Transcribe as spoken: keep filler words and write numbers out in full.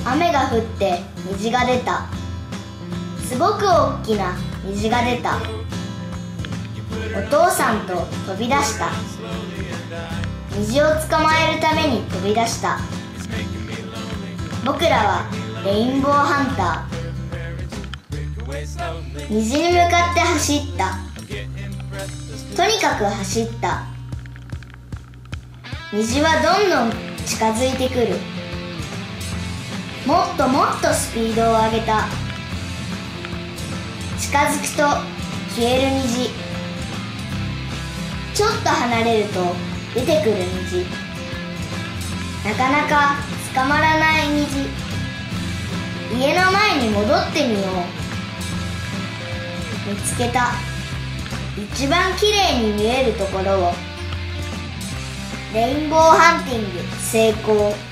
雨が降って虹が出た。すごく大きな虹が出た。お父さんと飛び出した。虹を捕まえるために飛び出した。僕らはレインボーハンター。虹に向かって走った。とにかく走った。虹はどんどん近づいてくる。もっともっとスピードを上げた。近づくと消える虹。ちょっと離れると出てくる虹。なかなか捕まらない虹。家の前に戻ってみよう。見つけた。一番きれいに見えるところを。レインボーハンティング成功。